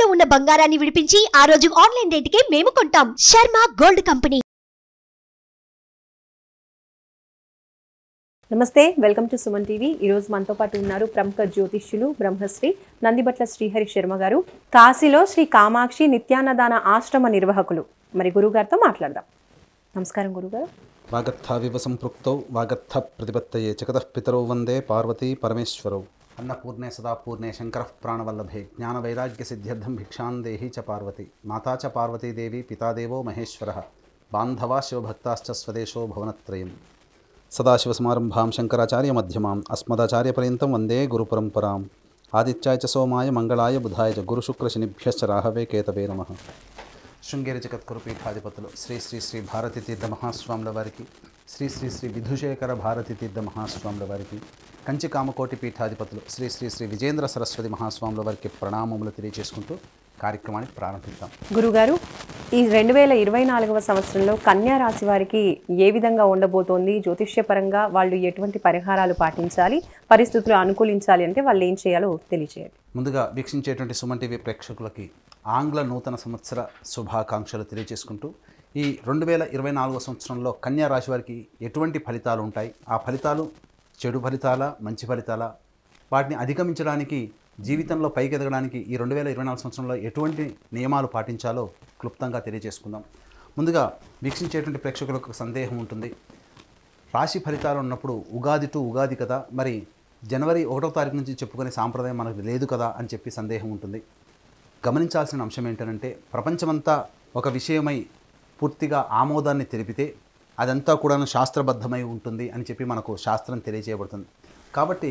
తాకట్టులో ఉన్న బంగారాన్ని విడిపించి ఆ రోజు ఆన్లైన్ రేటుకే మేము కొంటాం. Sharma gold company. నమస్తే, వెల్కమ్ టు సుమన్ టీవీ. ఈరోజు మనతో పాటు ఉన్నారు ప్రముఖ జ్యోతిష్యులు బ్రహ్మశ్రీ నందిబట్ల శ్రీహరి శర్మ గారు, కాశీలో శ్రీ కామాక్షి నిత్యాన్నదాన ఆశ్రమ నిర్వాహకులు. మరి గురుగారితో మాట్లాడదాం. నమస్కారం గురుగారు. వాగర్థావివ సంపృక్తౌ వాగర్థ ప్రతిపత్తయే జగతః పితరౌ వందే పార్వతీ పరమేశ్వరౌ. అన్నపూర్ణే సదాపూర్ణే శంకరః ప్రాణవల్లభే జ్ఞానవైరాగ్య సిద్ధ్యర్థం భిక్షాం దేహి చ పార్వతి. మాతా చ పార్వతీదేవి పితాదేవో మహేశ్వరः బాంధవా శివభక్తాశ్చ స్వదేశో భువనత్రయం. సదాశివసమారంభాం శంకరాచార్య మధ్యమాం అస్మదాచార్యపర్యంతం వందే గురుపరంపరాం. ఆదిత్యాయ చ సోమాయ మంగళాయ బుధాయ చ గురుశుక్రశనిభ్యశ్చ రాహవే కేతవే నమః. శృంగేరి జగద్గురు పీఠాధిపతులు శ్రీ శ్రీ శ్రీ భారతీ తీర్థ మహాస్వాముల వారికి, శ్రీ శ్రీ శ్రీ విధుశేఖర భారతీ తీర్థ మహాస్వాముల వారికి, కంచి కామకోటి పీఠాధిపతులు శ్రీ శ్రీ శ్రీ విజేంద్ర సరస్వతి మహాస్వాముల వారికి ప్రణామములు తెలియజేసుకుంటూ కార్యక్రమాన్ని ప్రారంభిద్దాం. గురుగారు, ఈ 2024వ సంవత్సరంలో కన్యా రాశి వారికి ఏ విధంగా ఉండబోతోంది? జ్యోతిష్యపరంగా వాళ్ళు ఎటువంటి పరిహారాలు పాటించాలి, పరిస్థితులు అనుకూలించాలి అంటే వాళ్ళు ఏం చేయాలో తెలియజేయండి. ముందుగా వీక్షించేటువంటి సుమన్ టీవీ ప్రేక్షకులకి ఆంగ్ల నూతన సంవత్సర శుభాకాంక్షలు తెలియజేసుకుంటూ, ఈ 2024వ సంవత్సరంలో కన్యా రాశి వారికి ఎటువంటి ఫలితాలు ఉంటాయి, ఆ ఫలితాలు చెడు ఫలితాలా మంచి ఫలితాలా, వాటిని అధిగమించడానికి జీవితంలో పైకి ఎదగడానికి ఈ 2024 సంవత్సరంలో ఎటువంటి నియమాలు పాటించాలో క్లుప్తంగా తెలియజేసుకుందాం. ముందుగా వీక్షించేటువంటి ప్రేక్షకులకు సందేహం ఉంటుంది, రాశి ఫలితాలు ఉన్నప్పుడు ఉగాది టు ఉగాది కదా, మరి జనవరి 1వ తారీఖు నుంచి చెప్పుకునే సాంప్రదాయం మనకు లేదు కదా అని చెప్పి సందేహం ఉంటుంది. గమనించాల్సిన అంశం ఏంటంటే, ప్రపంచమంతా ఒక విషయమై పూర్తిగా ఆమోదాన్ని తెలిపితే అదంతా కూడాను శాస్త్రబద్ధమై ఉంటుంది అని చెప్పి మనకు శాస్త్రం తెలియజేయబడుతుంది. కాబట్టి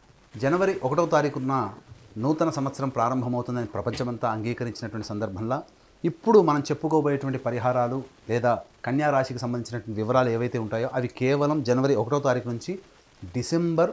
జనవరి 1వ తారీఖున నూతన సంవత్సరం ప్రారంభమవుతుందని ప్రపంచమంతా అంగీకరించినటువంటి సందర్భంలో ఇప్పుడు మనం చెప్పుకోబోయేటువంటి పరిహారాలు లేదా కన్యా రాశికి సంబంధించినటువంటి వివరాలు ఏవైతే ఉంటాయో అవి కేవలం జనవరి 1వ తారీఖు నుంచి డిసెంబర్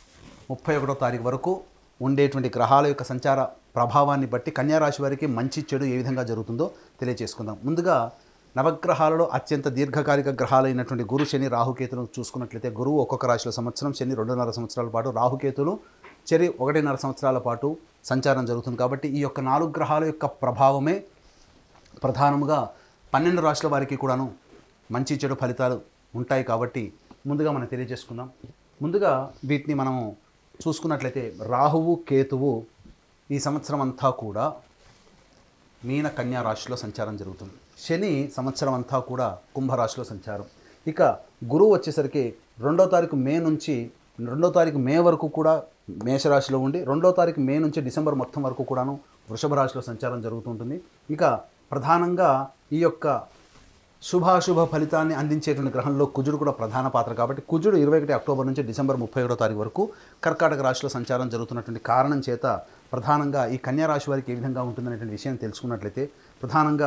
31వ తారీఖు వరకు ఉండేటువంటి గ్రహాల యొక్క సంచార ప్రభావాన్ని బట్టి కన్యా రాశి వారికి మంచి చెడు ఏ విధంగా జరుగుతుందో తెలియజేసుకుందాం. ముందుగా నవగ్రహాలలో అత్యంత దీర్ఘకాలిక గ్రహాలైనటువంటి గురు, శని, రాహుకేతులను చూసుకున్నట్లయితే గురువు ఒక్కొక్క రాశిలో సంవత్సరం, శని 2.5 సంవత్సరాల పాటు, రాహుకేతులు చెరి 1.5 సంవత్సరాల పాటు సంచారం జరుగుతుంది. కాబట్టి ఈ యొక్క 4 గ్రహాల యొక్క ప్రభావమే ప్రధానముగా 12 రాశుల వారికి కూడాను మంచి చెడు ఫలితాలు ఉంటాయి. కాబట్టి ముందుగా మనం తెలియజేసుకుందాం. ముందుగా వీటిని మనము చూసుకున్నట్లయితే రాహువు, కేతువు ఈ సంవత్సరం అంతా కూడా మీన కన్యా రాశిలో సంచారం జరుగుతుంది. శని సంవత్సరం అంతా కూడా కుంభరాశిలో సంచారం. ఇక గురువు వచ్చేసరికి 2వ తారీఖు మే నుంచి 2వ తారీఖు మే వరకు కూడా మేషరాశిలో ఉండి 2వ తారీఖు మే నుంచి డిసెంబర్ మొత్తం వరకు కూడాను వృషభ రాశిలో సంచారం జరుగుతుంటుంది. ఇక ప్రధానంగా ఈ యొక్క శుభాశుభ ఫలితాన్ని అందించేటువంటి గ్రహంలో కుజుడు కూడా ప్రధాన పాత్ర. కాబట్టి కుజుడు 21 అక్టోబర్ నుంచి డిసెంబర్ 31వ తారీఖు వరకు కర్కాటక రాశిలో సంచారం జరుగుతున్నటువంటి కారణం చేత ప్రధానంగా ఈ కన్యా రాశి వారికి ఏ విధంగా ఉంటుందనేటువంటి విషయం తెలుసుకున్నట్లయితే, ప్రధానంగా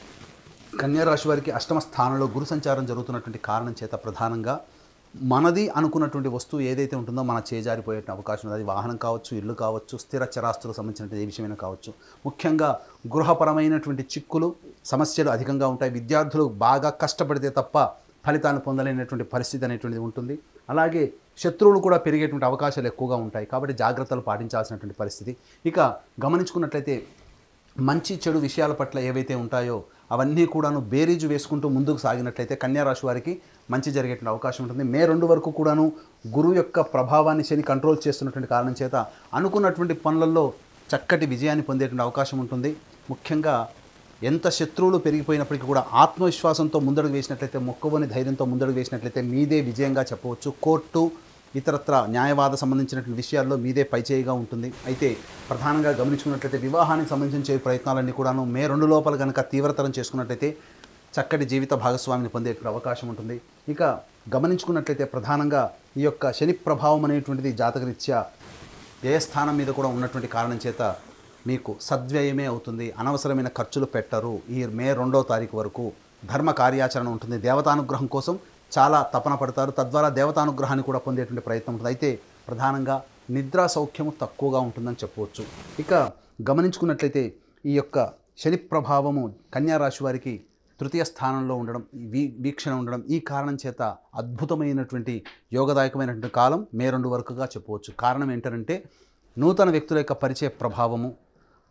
కన్యా రాశి వారికి 8వ స్థానంలో గురు సంచారం జరుగుతున్నటువంటి కారణం చేత ప్రధానంగా మనది అనుకున్నటువంటి వస్తువు ఏదైతే ఉంటుందో మన చేజారిపోయే అవకాశం ఉంది. అది వాహనం కావచ్చు, ఇల్లు కావచ్చు, స్థిర చరాస్తులకు సంబంధించిన ఏ విషయమైనా కావచ్చు. ముఖ్యంగా గృహపరమైనటువంటి చిక్కులు, సమస్యలు అధికంగా ఉంటాయి. విద్యార్థులు బాగా కష్టపడితే తప్ప ఫలితాలను పొందలేనటువంటి పరిస్థితి అనేటువంటిది ఉంటుంది. అలాగే శత్రువులు కూడా పెరిగేటువంటి అవకాశాలు ఎక్కువగా ఉంటాయి. కాబట్టి జాగ్రత్తలు పాటించాల్సినటువంటి పరిస్థితి. ఇక గమనించుకున్నట్లయితే మంచి చెడు విషయాల పట్ల ఏవైతే ఉంటాయో అవన్నీ కూడాను బేరీజు వేసుకుంటూ ముందుకు సాగినట్లయితే కన్యా రాశి వారికి మంచి జరిగేటువంటి అవకాశం ఉంటుంది. మే 2 వరకు కూడాను గురువు యొక్క ప్రభావాన్ని శని కంట్రోల్ చేస్తున్నటువంటి కారణం చేత అనుకున్నటువంటి పనులలో చక్కటి విజయాన్ని పొందేటువంటి అవకాశం ఉంటుంది. ముఖ్యంగా ఎంత శత్రువులు పెరిగిపోయినప్పటికీ కూడా ఆత్మవిశ్వాసంతో ముందడుగు వేసినట్లయితే, మొక్కవని ధైర్యంతో ముందడుగు వేసినట్లయితే మీదే విజయంగా చెప్పవచ్చు. కోర్టు, ఇతరత్ర న్యాయవాద సంబంధించినటువంటి విషయాల్లో మీదే పైచేయిగా ఉంటుంది. అయితే ప్రధానంగా గమనించుకున్నట్లయితే వివాహానికి సంబంధించే ప్రయత్నాలన్నీ కూడాను మే 2 లోపల కనుక తీవ్రతరం చేసుకున్నట్లయితే చక్కటి జీవిత భాగస్వామిని పొందే అవకాశం ఉంటుంది. ఇక గమనించుకున్నట్లయితే ప్రధానంగా ఈ యొక్క శని ప్రభావం అనేటువంటిది జాతకరీత్యా వ్యయస్థానం మీద కూడా ఉన్నటువంటి కారణం చేత మీకు సద్వ్యయమే అవుతుంది. అనవసరమైన ఖర్చులు పెట్టరు. ఈ మే 2వ తారీఖు వరకు ధర్మ కార్యాచరణ ఉంటుంది. దేవతానుగ్రహం కోసం చాలా తపన పడతారు. తద్వారా దేవతానుగ్రహాన్ని కూడా పొందేటువంటి ప్రయత్నం ఉంటుంది. అయితే ప్రధానంగా నిద్రా సౌఖ్యము తక్కువగా ఉంటుందని చెప్పవచ్చు. ఇక గమనించుకున్నట్లయితే ఈ యొక్క శని ప్రభావము కన్యా రాశి వారికి తృతీయ స్థానంలో ఉండడం, వీక్షణ ఉండడం, ఈ కారణం చేత అద్భుతమైనటువంటి యోగదాయకమైనటువంటి కాలం మే 2 వరకుగా చెప్పవచ్చు. కారణం ఏంటంటే నూతన వ్యక్తుల యొక్క పరిచయ ప్రభావము,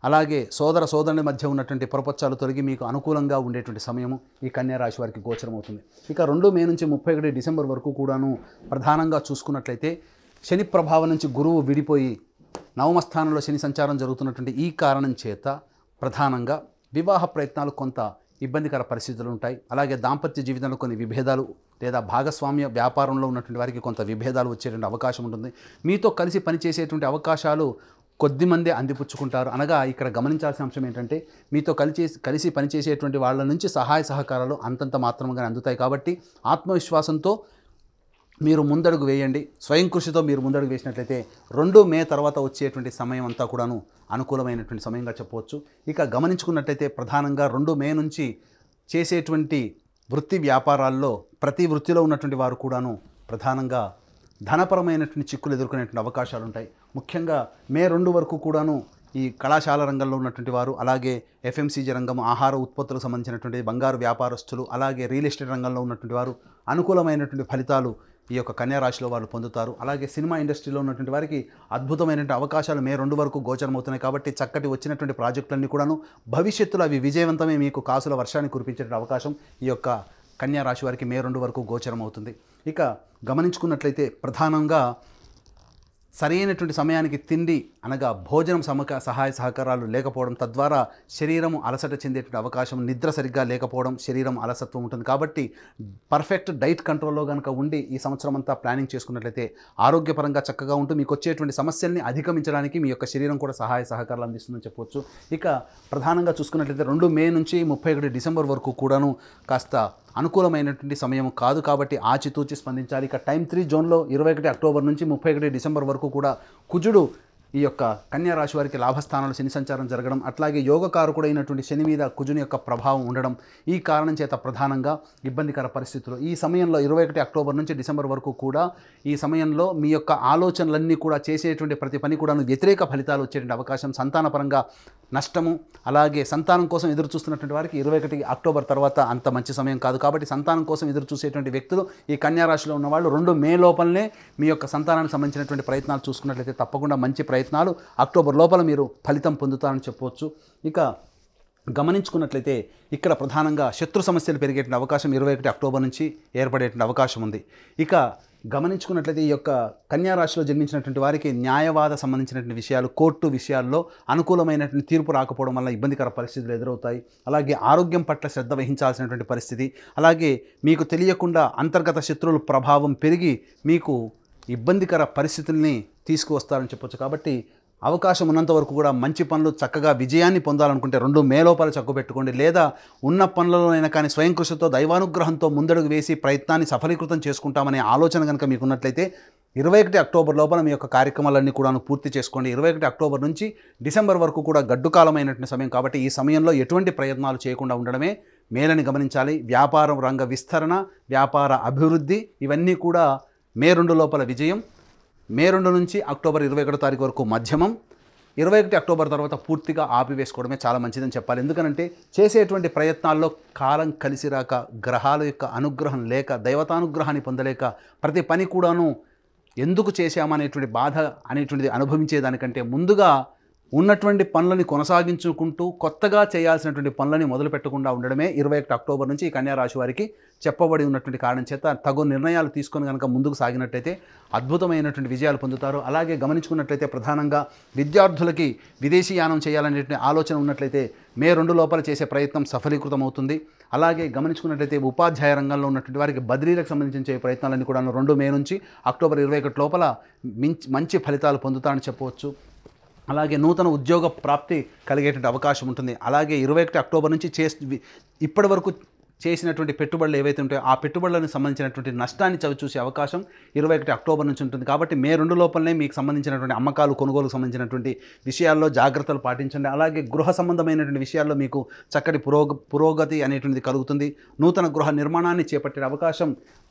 అలాగే సోదర సోదరుని మధ్య ఉన్నటువంటి పొరపచ్చాలు తొలగి మీకు అనుకూలంగా ఉండేటువంటి సమయము ఈ కన్యా రాశి వారికి గోచరమవుతుంది. ఇక 2 మే నుంచి 31 డిసెంబర్ వరకు కూడాను ప్రధానంగా చూసుకున్నట్లయితే శని ప్రభావం నుంచి గురువు విడిపోయి నవమ స్థానంలో శని సంచారం జరుగుతున్నటువంటి ఈ కారణం చేత ప్రధానంగా వివాహ ప్రయత్నాలు కొంత ఇబ్బందికర పరిస్థితులు ఉంటాయి. అలాగే దాంపత్య జీవితంలో కొన్ని విభేదాలు లేదా భాగస్వామ్య వ్యాపారంలో ఉన్నటువంటి వారికి కొంత విభేదాలు వచ్చేటువంటి అవకాశం ఉంటుంది. మీతో కలిసి పనిచేసేటువంటి అవకాశాలు కొద్దిమందే అందిపుచ్చుకుంటారు. అనగా ఇక్కడ గమనించాల్సిన అంశం ఏంటంటే మీతో కలిసి పనిచేసేటువంటి వాళ్ళ నుంచి సహాయ సహకారాలు అంతంత మాత్రంగా అందుతాయి. కాబట్టి ఆత్మవిశ్వాసంతో మీరు ముందడుగు వేయండి. స్వయం కృషితో మీరు ముందడుగు వేసినట్లయితే 2 మే తర్వాత వచ్చేటువంటి సమయం అంతా కూడాను అనుకూలమైనటువంటి సమయంగా చెప్పవచ్చు. ఇక గమనించుకున్నట్లయితే ప్రధానంగా 2 మే నుంచి చేసేటువంటి వృత్తి వ్యాపారాల్లో ప్రతి వృత్తిలో ఉన్నటువంటి వారు కూడాను ప్రధానంగా ధనపరమైనటువంటి చిక్కులు ఎదుర్కొనేటువంటి అవకాశాలు ఉంటాయి. ముఖ్యంగా మే 2 వరకు కూడాను ఈ కళాశాల రంగంలో ఉన్నటువంటి వారు, అలాగే ఎఫ్ఎంసీజీ రంగం, ఆహార ఉత్పత్తులకు సంబంధించినటువంటి బంగారు వ్యాపారస్తులు, అలాగే రియల్ ఎస్టేట్ రంగంలో ఉన్నటువంటి వారు అనుకూలమైనటువంటి ఫలితాలు ఈ యొక్క కన్యా రాశిలో వాళ్ళు పొందుతారు. అలాగే సినిమా ఇండస్ట్రీలో ఉన్నటువంటి వారికి అద్భుతమైనటువంటి అవకాశాలు మే 2 వరకు గోచరమవుతున్నాయి. కాబట్టి చక్కటి వచ్చినటువంటి ప్రాజెక్టులన్నీ కూడాను భవిష్యత్తులో అవి విజయవంతమే మీకు కాసుల వర్షాన్ని కురిపించే అవకాశం ఈ యొక్క కన్యా రాశి వారికి మే 2 వరకు గోచరమవుతుంది. ఇక గమనించుకున్నట్లయితే ప్రధానంగా సరైనటువంటి సమయానికి తిండి అనగా భోజనం సహాయ సహకారాలు లేకపోవడం, తద్వారా శరీరము అలసట చెందేటువంటి అవకాశం, నిద్ర సరిగ్గా లేకపోవడం, శరీరం అలసత్వం ఉంటుంది. కాబట్టి పర్ఫెక్ట్ డైట్ కంట్రోల్లో కనుక ఉండి ఈ సంవత్సరం అంతా ప్లానింగ్ చేసుకున్నట్లయితే ఆరోగ్యపరంగా చక్కగా ఉంటూ మీకు వచ్చేటువంటి సమస్యల్ని అధిగమించడానికి మీ యొక్క శరీరం కూడా సహాయ సహకారాలు అందిస్తుందని చెప్పవచ్చు. ఇక ప్రధానంగా చూసుకున్నట్లయితే 2 మే నుంచి 31 డిసెంబర్ వరకు కూడాను కాస్త అనుకూలమైనటువంటి సమయం కాదు. కాబట్టి ఆచితూచి స్పందించాలి. ఇక టైం 3 జోన్లో 21 అక్టోబర్ నుంచి 31 డిసెంబర్ వరకు కూడా కుజుడు ఈ యొక్క కన్యా రాశి వారికి లాభస్థానంలో శని సంచారం జరగడం, అట్లాగే యోగకారకుడైనటువంటి శని మీద కుజుని యొక్క ప్రభావం ఉండడం, ఈ కారణం చేత ప్రధానంగా ఇబ్బందికర పరిస్థితులు. ఈ సమయంలో 21 అక్టోబర్ నుంచి డిసెంబర్ వరకు కూడా ఈ సమయంలో మీ యొక్క ఆలోచనలన్నీ కూడా చేసేటువంటి ప్రతి పని కూడా వ్యతిరేక ఫలితాలు వచ్చేటువంటి అవకాశం, సంతానపరంగా నష్టము, అలాగే సంతానం కోసం ఎదురు చూస్తున్నటువంటి వారికి 21 అక్టోబర్ తర్వాత అంత మంచి సమయం కాదు. కాబట్టి సంతానం కోసం ఎదురు చూసేటువంటి వ్యక్తులు ఈ కన్యా రాశిలో ఉన్నవాళ్ళు 2 మే లోపలనే మీ యొక్క సంతానానికి సంబంధించినటువంటి ప్రయత్నాలు చూసుకున్నట్లయితే తప్పకుండా మంచి ప్రయత్నాలు అక్టోబర్ లోపల మీరు ఫలితం పొందుతారని చెప్పవచ్చు. ఇక గమనించుకున్నట్లయితే ఇక్కడ ప్రధానంగా శత్రు సమస్యలు పెరిగేటువంటి అవకాశం 21 అక్టోబర్ నుంచి ఏర్పడేటువంటి అవకాశం ఉంది. ఇక గమనించుకున్నట్లయితే ఈ యొక్క కన్యా రాశిలో జన్మించినటువంటి వారికి న్యాయవాద సంబంధించినటువంటి విషయాలు, కోర్టు విషయాల్లో అనుకూలమైనటువంటి తీర్పు రాకపోవడం వల్ల ఇబ్బందికర పరిస్థితులు ఎదురవుతాయి. అలాగే ఆరోగ్యం పట్ల శ్రద్ధ వహించాల్సినటువంటి పరిస్థితి, అలాగే మీకు తెలియకుండా అంతర్గత శత్రువుల ప్రభావం పెరిగి మీకు ఇబ్బందికర పరిస్థితుల్ని తీసుకువస్తారని చెప్పొచ్చు. కాబట్టి అవకాశం ఉన్నంత వరకు కూడా మంచి పనులు చక్కగా విజయాన్ని పొందాలనుకుంటే 2 మే లోపల చక్కబెట్టుకోండి. లేదా ఉన్న పనులలోనైనా కానీ స్వయం కృషితో దైవానుగ్రహంతో ముందడుగు వేసి ప్రయత్నాన్ని సఫలీకృతం చేసుకుంటామనే ఆలోచన కనుక మీకు ఉన్నట్లయితే 21 అక్టోబర్ లోపల మీ యొక్క కార్యక్రమాలన్నీ కూడా పూర్తి చేసుకోండి. 21 అక్టోబర్ నుంచి డిసెంబర్ వరకు కూడా గడ్డుకాలమైనటువంటి సమయం. కాబట్టి ఈ సమయంలో ఎటువంటి ప్రయత్నాలు చేయకుండా ఉండడమే మేలని గమనించాలి. వ్యాపారం రంగ విస్తరణ, వ్యాపార అభివృద్ధి ఇవన్నీ కూడా మే 2 లోపల విజయం, మే 2 నుంచి అక్టోబర్ 21 తారీఖు వరకు మధ్యమం, 21 అక్టోబర్ తర్వాత పూర్తిగా ఆపివేసుకోవడమే చాలా మంచిదని చెప్పాలి. ఎందుకనంటే చేసేటువంటి ప్రయత్నాల్లో కాలం కలిసి రాక, గ్రహాల యొక్క అనుగ్రహం లేక, దైవతానుగ్రహాన్ని పొందలేక ప్రతి పని కూడాను ఎందుకు చేశామనేటువంటి బాధ అనేటువంటిది అనుభవించేదానికంటే ముందుగా ఉన్నటువంటి పనులని కొనసాగించుకుంటూ కొత్తగా చేయాల్సినటువంటి పనులని మొదలు పెట్టకుండా ఉండడమే 21 అక్టోబర్ నుంచి ఈ కన్యా రాశి వారికి చెప్పబడి ఉన్నటువంటి కారణం చేత తగు నిర్ణయాలు తీసుకొని కనుక ముందుకు సాగినట్లయితే అద్భుతమైనటువంటి విజయాలు పొందుతారు. అలాగే గమనించుకున్నట్లయితే ప్రధానంగా విద్యార్థులకి విదేశీయానం చేయాలనేటువంటి ఆలోచన ఉన్నట్లయితే మే 2 లోపల చేసే ప్రయత్నం సఫలీకృతం అవుతుంది. అలాగే గమనించుకున్నట్లయితే ఉపాధ్యాయ రంగంలో ఉన్నటువంటి వారికి బదిలీలకు సంబంధించిన ప్రయత్నాలన్నీ కూడా 2 మే నుంచి అక్టోబర్ 21 లోపల మంచి ఫలితాలు పొందుతారని చెప్పవచ్చు. అలాగే నూతన ఉద్యోగ ప్రాప్తి కలిగేటువంటి అవకాశం ఉంటుంది. అలాగే 21 అక్టోబర్ నుంచి ఇప్పటి వరకు చేసినటువంటి పెట్టుబడులు ఏవైతే ఉంటాయో ఆ పెట్టుబడులకు సంబంధించినటువంటి నష్టాన్ని చవిచూసే అవకాశం 21 అక్టోబర్ నుంచి ఉంటుంది. కాబట్టి మే 2 లోపలనే మీకు సంబంధించినటువంటి అమ్మకాలు, కొనుగోలుకు సంబంధించినటువంటి విషయాల్లో జాగ్రత్తలు పాటించండి. అలాగే గృహ సంబంధమైనటువంటి విషయాల్లో మీకు చక్కటి పురోగతి అనేటువంటిది కలుగుతుంది. నూతన గృహ నిర్మాణాన్ని చేపట్టే అవకాశం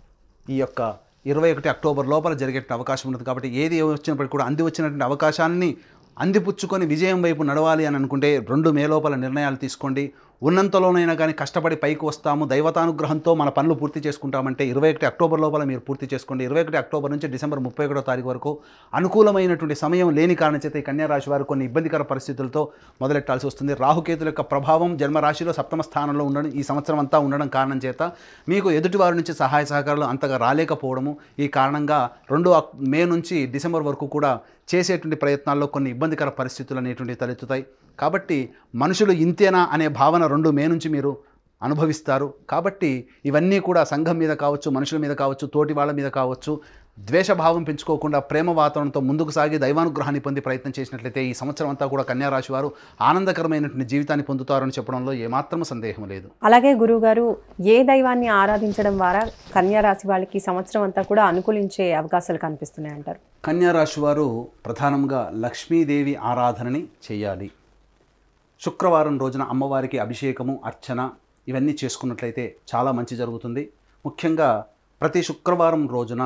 ఈ యొక్క 21 అక్టోబర్ లోపల జరిగే అవకాశం ఉంటుంది. కాబట్టి ఏది వచ్చినప్పటికీ కూడా వచ్చినటువంటి అవకాశాన్ని అందిపుచ్చుకొని విజయం వైపు నడవాలి అని అనుకుంటే 2 మే లోపల నిర్ణయాలు తీసుకోండి. ఉన్నంతలోనైనా కానీ కష్టపడి పైకి వస్తాము, దైవతానుగ్రహంతో మన పనులు పూర్తి చేసుకుంటామంటే 21 అక్టోబర్ లోపల మీరు పూర్తి చేసుకోండి. 21 అక్టోబర్ నుంచి డిసెంబర్ 31వ తారీఖు వరకు అనుకూలమైనటువంటి సమయం లేని కారణం చేత ఈ కన్యా రాశి వారు కొన్ని ఇబ్బందికర పరిస్థితులతో మొదలెట్టాల్సి వస్తుంది. రాహుకేతుల యొక్క ప్రభావం జన్మరాశిలో 7వ స్థానంలో ఉండడం, ఈ సంవత్సరం అంతా ఉండడం కారణం చేత మీకు ఎదుటివారి నుంచి సహాయ సహకారాలు అంతగా రాలేకపోవడము, ఈ కారణంగా 2 మే నుంచి డిసెంబర్ వరకు కూడా చేసేటువంటి ప్రయత్నాల్లో కొన్ని ఇబ్బందికర పరిస్థితులు అనేటువంటివి తలెత్తుతాయి. కాబట్టి మనుషులు ఇంతేనా అనే భావన 2 మే నుంచి మీరు అనుభవిస్తారు. కాబట్టి ఇవన్నీ కూడా సంఘం మీద కావచ్చు, మనుషుల మీద కావచ్చు, తోటి వాళ్ళ మీద కావచ్చు, ద్వేషభావం పెంచుకోకుండా ప్రేమ వాతావరణంతో ముందుకు సాగి దైవానుగ్రహాన్ని పొంది ప్రయత్నం చేసినట్లయితే ఈ సంవత్సరం అంతా కూడా కన్యా రాశి వారు ఆనందకరమైనటువంటి జీవితాన్ని పొందుతారని చెప్పడంలో ఏమాత్రం సందేహం లేదు. అలాగే గురువుగారు, ఏ దైవాన్ని ఆరాధించడం ద్వారా కన్యా రాశి వాళ్ళకి సంవత్సరం అంతా కూడా అనుకూలించే అవకాశాలు కనిపిస్తున్నాయి అంటారు? కన్యా రాశి వారు ప్రధానంగా లక్ష్మీదేవి ఆరాధనని చేయాలి. శుక్రవారం రోజున అమ్మవారికి అభిషేకము, అర్చన ఇవన్నీ చేసుకున్నట్లయితే చాలా మంచి జరుగుతుంది. ముఖ్యంగా ప్రతి శుక్రవారం రోజున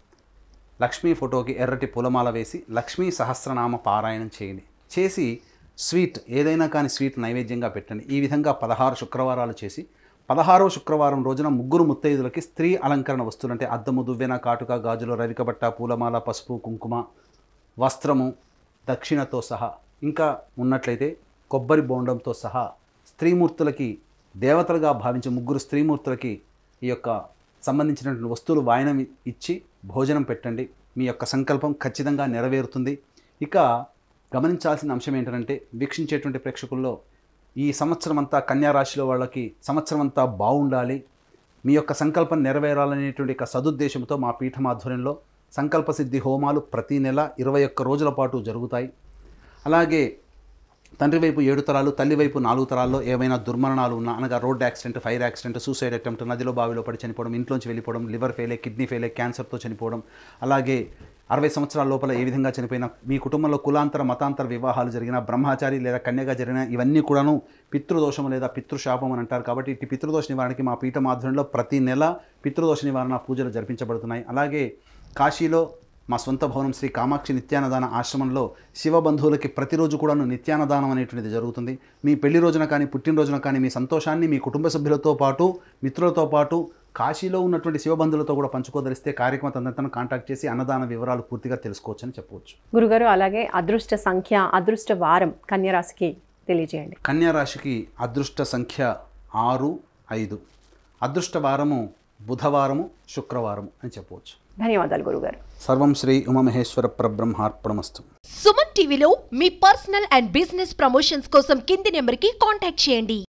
లక్ష్మీ ఫోటోకి ఎర్రటి పూలమాల వేసి లక్ష్మీ సహస్రనామ పారాయణం చేయండి. చేసి స్వీట్ ఏదైనా కానీ స్వీట్ నైవేద్యంగా పెట్టండి. ఈ విధంగా 16 శుక్రవారాలు చేసి 16వ శుక్రవారం రోజున ముగ్గురు ముత్తైదులకి స్త్రీ అలంకరణ వస్తువులు అంటే అద్దము, దువ్వెన, కాటుక, గాజులు, రవికబట్ట, పూలమాల, పసుపు, కుంకుమ, వస్త్రము, దక్షిణతో సహా ఇంకా ఉన్నట్లయితే కొబ్బరి బోండంతో సహా స్త్రీమూర్తులకి దేవతలుగా భావించే ముగ్గురు స్త్రీమూర్తులకి ఈ యొక్క సంబంధించినటువంటి వస్తువులు వాయనం ఇచ్చి భోజనం పెట్టండి. మీ యొక్క సంకల్పం ఖచ్చితంగా నెరవేరుతుంది. ఇక గమనించాల్సిన అంశం ఏంటంటే వీక్షించేటువంటి ప్రేక్షకుల్లో ఈ సంవత్సరం అంతా కన్యా రాశిలో వాళ్ళకి సంవత్సరం అంతా బాగుండాలి, మీ యొక్క సంకల్పం నెరవేరాలనేటువంటి ఒక సదుద్దేశంతో మా పీఠం ఆధ్వర్యంలో సంకల్ప సిద్ధి హోమాలు ప్రతి నెల 21 రోజుల పాటు జరుగుతాయి. అలాగే తండ్రి వైపు 7 తరాలు, తల్లి వైపు 4 తరాల్లో ఏవైనా దుర్మరణాలు ఉన్నా, అనగా road accident, fire accident, suicide attempt, నదిలో బావిలో పడి చనిపోవడం, ఇంట్లోంచి వెళ్ళిపోవడం, లివర్ ఫెయిలే, కిడ్నీ ఫెయిలే, క్యాన్సర్తో చనిపోవడం, అలాగే 60 సంవత్సరాల లోపల ఏ విధంగా చనిపోయినా, మీ కుటుంబంలో కులాంతర మతాంతర వివాహాలు జరిగిన, బ్రహ్మచారి లేదా కన్యగా జరిగిన ఇవన్నీ కూడాను పితృదోషం లేదా పితృశాపం అని అంటారు. కాబట్టి ఇటు పితృదోష నివారణకి మా పీఠం ఆధ్వర్యంలో ప్రతి నెల పితృదోష నివారణ పూజలు జరిపించబడుతున్నాయి. అలాగే కాశీలో మా సొంత భవనం శ్రీ కామాక్షి నిత్యానదాన ఆశ్రమంలో శివబంధువులకి ప్రతిరోజు కూడాను నిత్యానదానం అనేటువంటిది జరుగుతుంది. మీ పెళ్లి రోజున కానీ పుట్టినరోజున కానీ మీ సంతోషాన్ని మీ కుటుంబ సభ్యులతో పాటు మిత్రులతో పాటు కాశీలో ఉన్నటువంటి శివబంధువులతో కూడా పంచుకోదలిస్తే కార్యక్రమ తదనంతరం కాంటాక్ట్ చేసి అన్నదాన వివరాలు పూర్తిగా తెలుసుకోవచ్చు అని చెప్పవచ్చు. గురుగారు, అలాగే అదృష్ట సంఖ్య, అదృష్ట వారం కన్యా రాశికి తెలియజేయండి. కన్యా రాశికి అదృష్ట సంఖ్య 6, 5. అదృష్ట వారము బుధవారము, శుక్రవారము అని చెప్పవచ్చు. ధన్యవాదాలు గురుగారు. సర్వం శ్రీ ఉమామహేశ్వర పరబ్రహ్మార్పణమస్తు. సుమన్ టీవీలో మీ పర్సనల్ అండ్ బిజినెస్ ప్రమోషన్స్ కోసం కింది నెంబర్కి కాంటాక్ట్ చేయండి.